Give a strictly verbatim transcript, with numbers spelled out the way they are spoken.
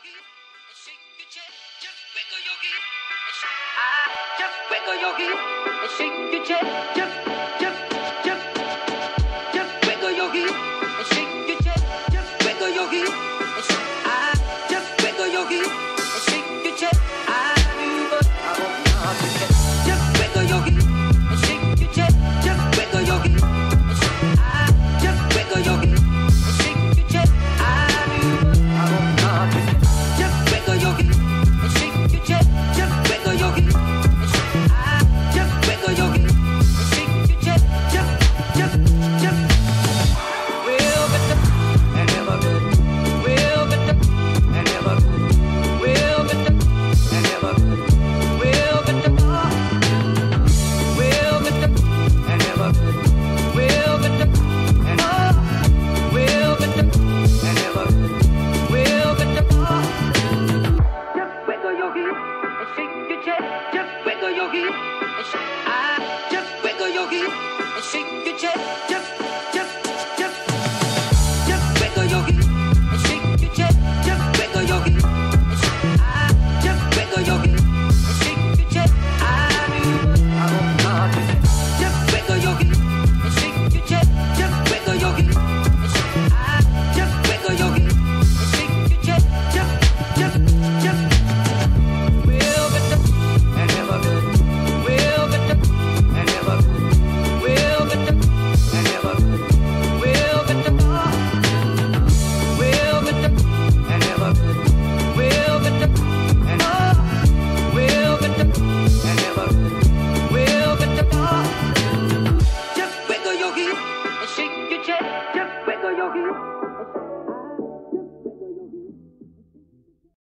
hip and shake your chest. Just wiggle your hip and shake. Ah, just wiggle your hip and shake your chest. Just